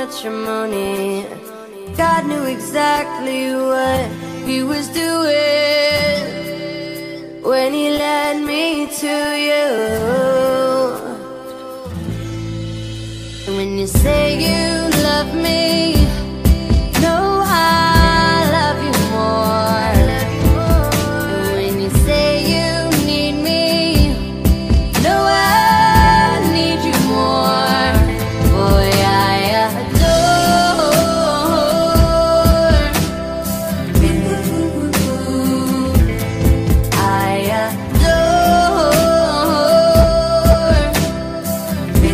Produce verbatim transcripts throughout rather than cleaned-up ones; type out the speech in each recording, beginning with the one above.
matrimony. God knew exactly what he was doing when he led me to you. And when you say you love me, no, I love you more. And when you say you need me, no, I need you more. Boy, I adore you. I adore you.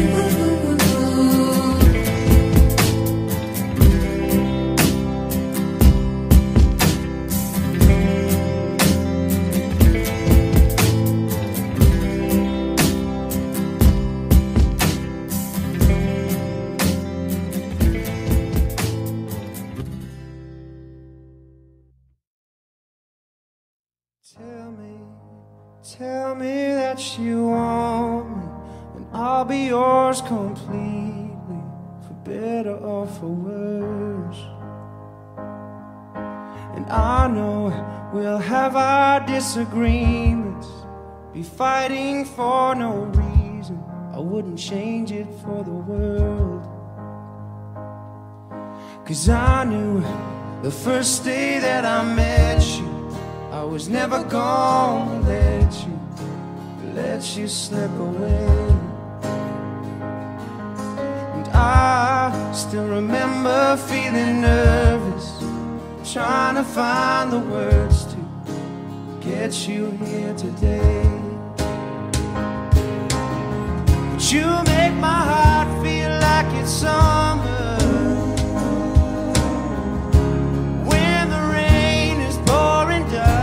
Tell me, tell me that you want me, and I'll be yours completely, for better or for worse. And I know we'll have our disagreements, be fighting for no reason. I wouldn't change it for the world. 'Cause I knew the first day that I met you, I was never gonna let you, let you slip away. And I still remember feeling nervous, trying to find the words to get you here today. But you make my heart feel like it's summer, when the rain is pouring down.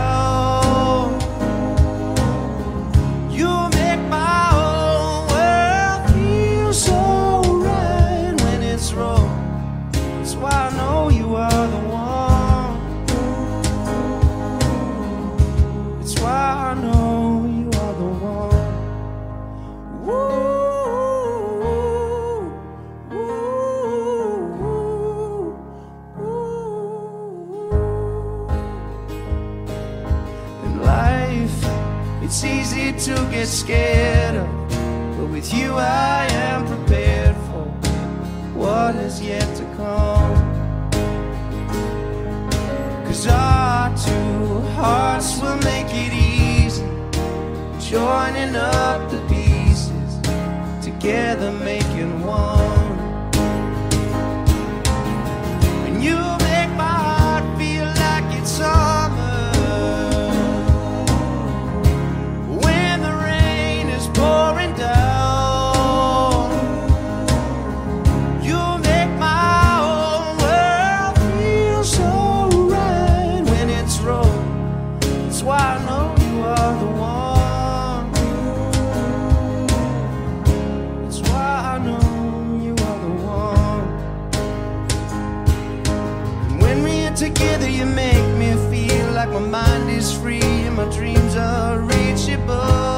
It's easy to get scared of, but with you I am prepared for what is yet to come. 'Cause our two hearts will make it easy, joining up the pieces, together making one. And you make my heart feel like it's summer, pouring down. You make my whole world feel so right when it's wrong. That's why I know you are the one. That's why I know you are the one. And when we're together, you make me feel like my mind is free and my dreams are reachable.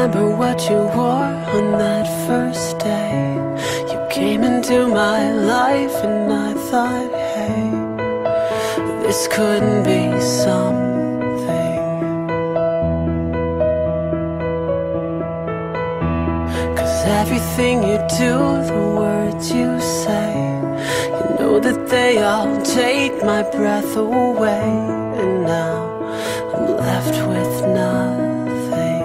remember what you wore on that first day. You came into my life and I thought, hey, this couldn't be something. 'Cause everything you do, the words you say, you know that they all take my breath away. And now I'm left with nothing.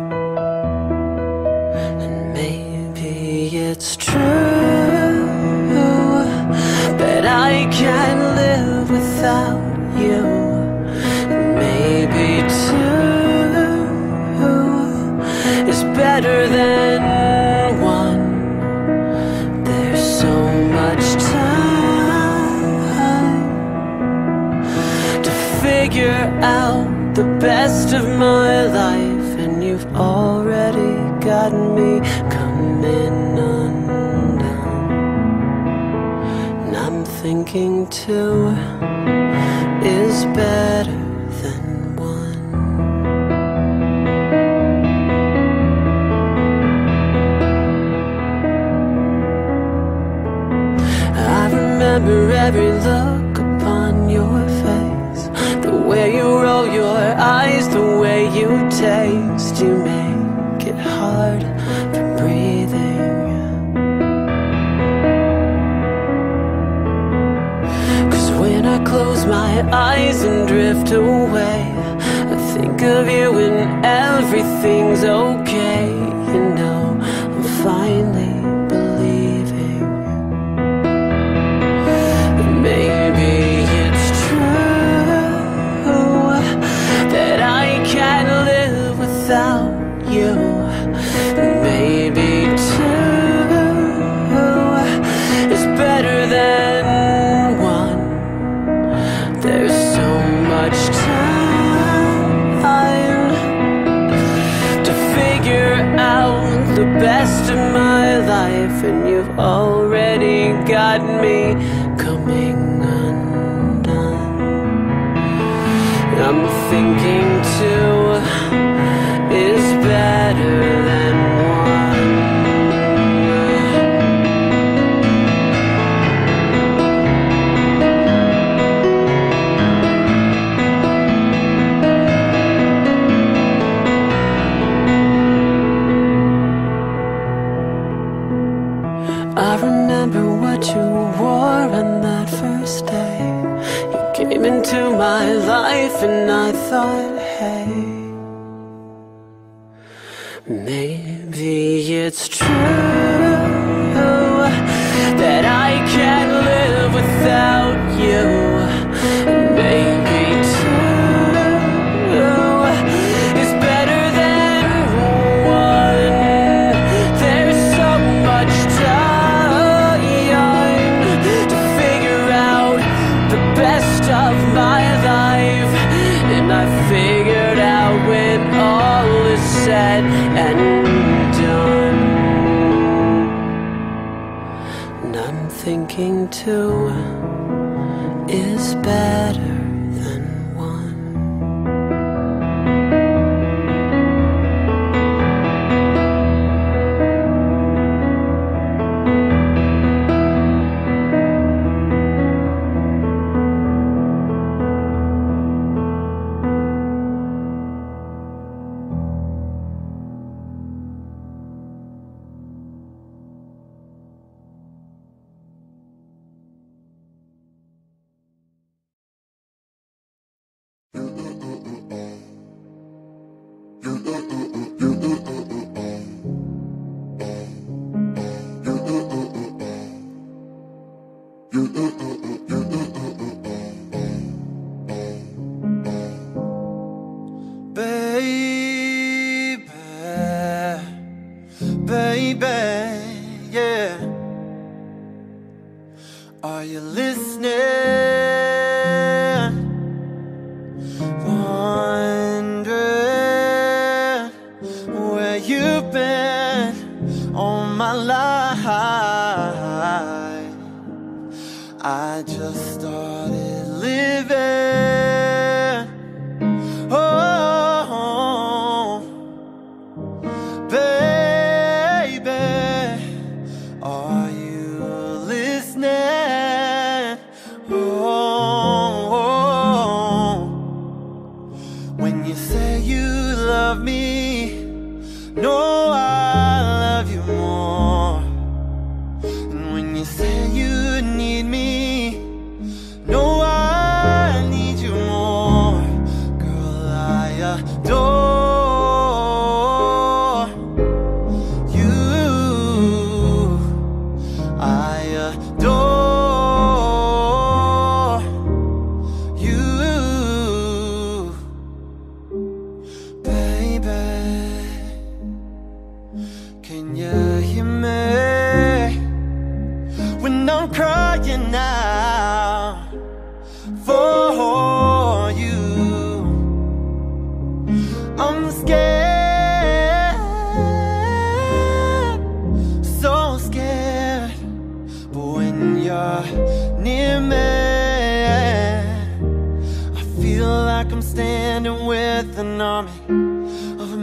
And maybe it's true, but I can't live without you. Maybe two is better than one. There's so much time to figure out the best of my life, and you've already gotten me coming undone. And I'm thinking two is better than one. I remember every look upon your face, the way you roll your eyes, the way you taste. You make it hard for breathing. 'Cause when I close my eyes and drift away, I think of you and everything's okay. You know, I'm finally believing. And maybe it's true that I can't live without you. Maybe two is better than one. There's so much time to figure out the best of my life, and you've already got me coming undone. I'm thinking two is better than one. I remember what you wore on that first day. You came into my life and I thought, hey, maybe it's true that I can't live without you. Maybe two is better than one. There's so much time to figure out the best of my life, and I figured out when all is said and done. And I'm thinking two is better than one. Are you listening? Wondering where you've been all my life. I just started living. Oh, like I'm standing with an army of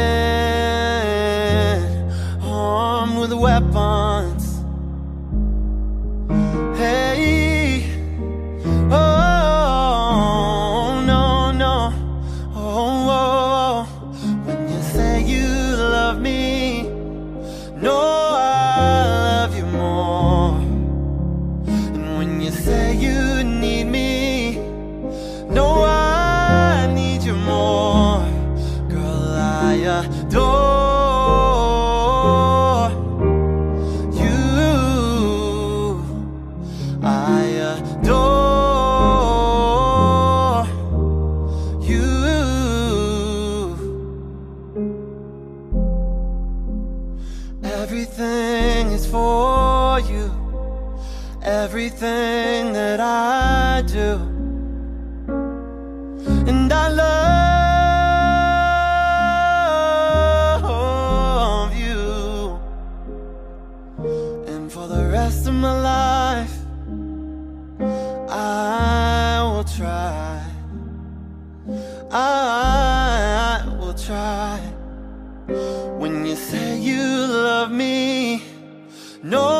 men armed with weapons. Hey, oh, no, no, oh, oh, when you say you love me, no, I love you more. And when you say you need me, no, I need you more. Girl, I adore everything that I do, and I love you. And for the rest of my life, I will try, I will try. When you say you love me, no,